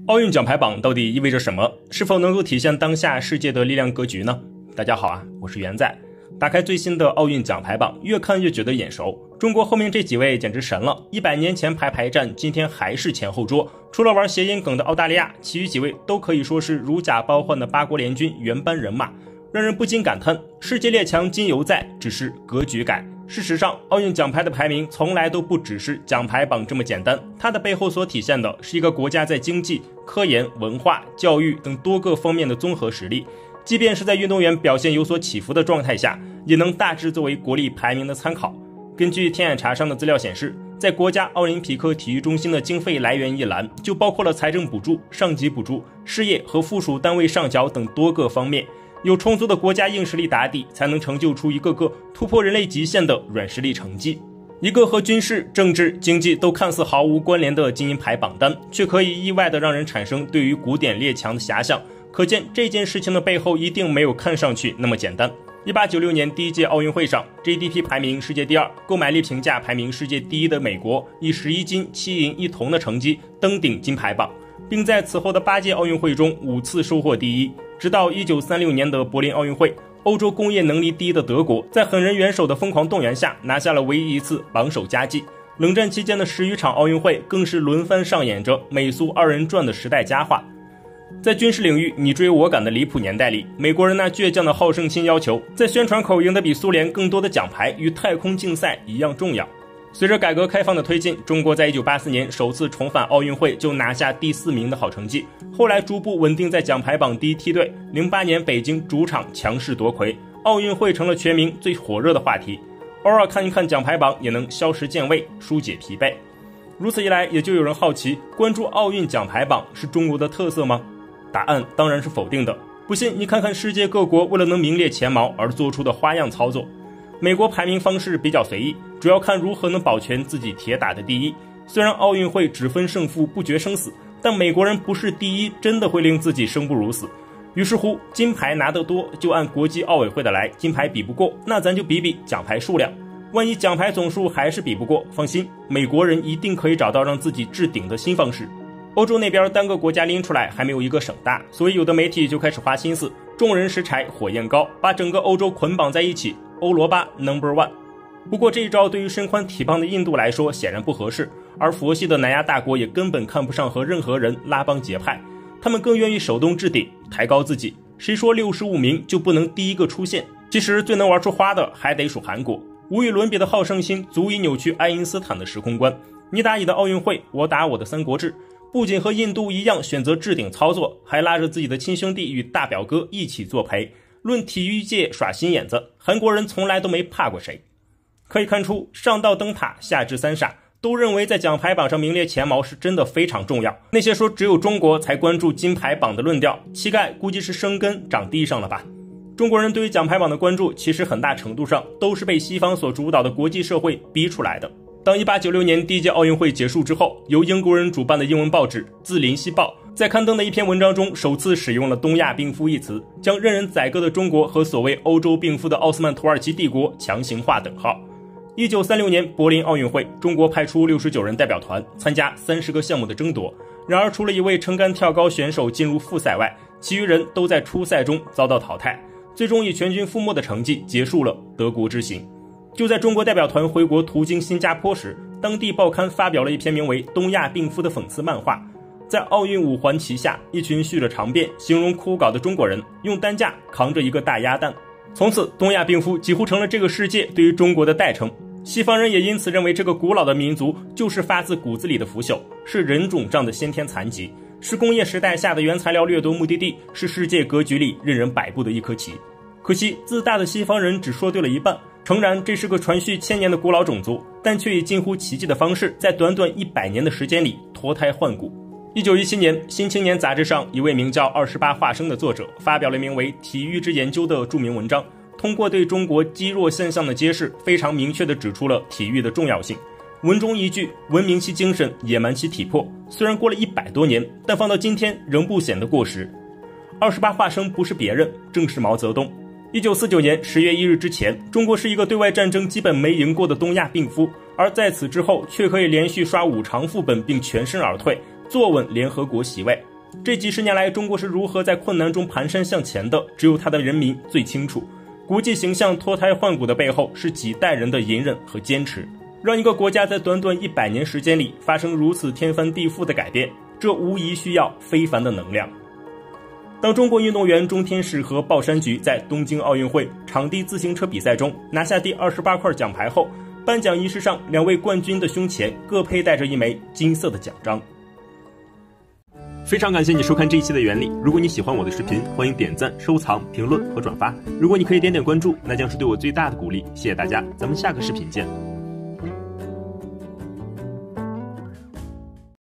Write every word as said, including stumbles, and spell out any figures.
奥运奖牌榜到底意味着什么？是否能够体现当下世界的力量格局呢？大家好啊，我是元仔。打开最新的奥运奖牌榜，越看越觉得眼熟。中国后面这几位简直神了，一百年前排排站，今天还是前后桌。除了玩谐音梗的澳大利亚，其余几位都可以说是如假包换的八国联军原班人马，让人不禁感叹：世界列强今犹在，只是格局改。事实上，奥运奖牌的排名从来都不只是奖牌榜这么简单，它的背后所体现的是一个国家在经济、科研、文化、教育等多个方面的综合实力。即便是在运动员表现有所起伏的状态下，也能大致作为国力排名的参考。根据天眼查上的资料显示，在国家奥林匹克体育中心的经费来源一栏，就包括了财政补助、上级补助、事业和附属单位上缴等多个方面。有充足的国家硬实力打底，才能成就出一个个突破人类极限的软实力成绩。一个和军事、政治、经济都看似毫无关联的金银牌榜单，却可以意外地让人产生对于古典列强的遐想。可见这件事情的背后一定没有看上去那么简单。一八九六年第一届奥运会上 ，G D P 排名世界第二，购买力评价排名世界第一的美国，以十一金、七银一铜的成绩登顶金牌榜，并在此后的八届奥运会中五次收获第一。直到一九三六年的柏林奥运会，欧洲工业能力第一的德国，在狠人元首的疯狂动员下，拿下了唯一一次榜首佳绩。冷战期间的十余场奥运会，更是轮番上演着美苏二人转的时代佳话。在军事领域你追我赶的离谱年代里，美国人那倔强的好胜心要求，在宣传口赢得比苏联更多的奖牌，与太空竞赛一样重要。随着改革开放的推进，中国在一九八四年首次重返奥运会就拿下第四名的好成绩，后来逐步稳定在奖牌榜第一梯队。零八年北京主场强势夺魁，奥运会成了全民最火热的话题。偶尔看一看奖牌榜，也能消食健胃，疏解疲惫。如此一来，也就有人好奇，关注奥运奖牌榜是中国的特色吗？答案当然是否定的。不信你看看世界各国为了能名列前茅而做出的花样操作。美国排名方式比较随意，主要看如何能保全自己铁打的第一。虽然奥运会只分胜负不决生死，但美国人不是第一真的会令自己生不如死。于是乎，金牌拿得多就按国际奥委会的来，金牌比不过，那咱就比比奖牌数量。万一奖牌总数还是比不过，放心，美国人一定可以找到让自己置顶的新方式。欧洲那边单个国家拎出来还没有一个省大，所以有的媒体就开始花心思，众人拾柴火焰高，把整个欧洲捆绑在一起，欧罗巴 number one。 不过这一招对于身宽体胖的印度来说显然不合适，而佛系的南亚大国也根本看不上和任何人拉帮结派，他们更愿意手动置顶，抬高自己。谁说六十五名就不能第一个出现？其实最能玩出花的还得数韩国，无与伦比的好胜心足以扭曲爱因斯坦的时空观。你打你的奥运会，我打我的三国志，不仅和印度一样选择置顶操作，还拉着自己的亲兄弟与大表哥一起作陪。论体育界耍心眼子，韩国人从来都没怕过谁。可以看出，上到灯塔，下至三傻，都认为在奖牌榜上名列前茅是真的非常重要。那些说只有中国才关注金牌榜的论调，膝盖估计是生根长地上了吧。中国人对于奖牌榜的关注，其实很大程度上都是被西方所主导的国际社会逼出来的。当一八九六年第一届奥运会结束之后，由英国人主办的英文报纸《字林西报》在刊登的一篇文章中首次使用了东亚病夫一词，将任人宰割的中国和所谓欧洲病夫的奥斯曼土耳其帝国强行划等号。一九三六年柏林奥运会，中国派出六十九人代表团参加三十个项目的争夺，然而除了一位撑杆跳高选手进入复赛外，其余人都在初赛中遭到淘汰，最终以全军覆没的成绩结束了德国之行。就在中国代表团回国途经新加坡时，当地报刊发表了一篇名为《东亚病夫》的讽刺漫画。在奥运五环旗下，一群蓄着长辫、形容枯槁的中国人用担架扛着一个大鸭蛋。从此，东亚病夫几乎成了这个世界对于中国的代称。西方人也因此认为这个古老的民族就是发自骨子里的腐朽，是人种上的先天残疾，是工业时代下的原材料掠夺目的地，是世界格局里任人摆布的一颗棋。可惜自大的西方人只说对了一半，诚然这是个传续千年的古老种族，但却以近乎奇迹的方式在短短一百年的时间里脱胎换骨。一九一七年，《新青年》杂志上一位名叫二十八化生的作者发表了名为《体育之研究》的著名文章，通过对中国肌弱现象的揭示，非常明确地指出了体育的重要性。文中一句文明其精神，野蛮其体魄，虽然过了一百多年，但放到今天仍不显得过时。二十八化生不是别人，正是毛泽东。一九四九年十月一日之前，中国是一个对外战争基本没赢过的东亚病夫，而在此之后却可以连续刷五场副本并全身而退，坐稳联合国席位。 这几十年来，中国是如何在困难中蹒跚向前的，只有他的人民最清楚。国际形象脱胎换骨的背后，是几代人的隐忍和坚持。让一个国家在短短一百年时间里发生如此天翻地覆的改变，这无疑需要非凡的能量。当中国运动员钟天使和鲍山菊在东京奥运会场地自行车比赛中拿下第二十八块奖牌后，颁奖仪式上，两位冠军的胸前各佩戴着一枚金色的奖章。 非常感谢你收看这一期的原理。如果你喜欢我的视频，欢迎点赞、收藏、评论和转发。如果你可以点点关注，那将是对我最大的鼓励。谢谢大家，咱们下个视频见。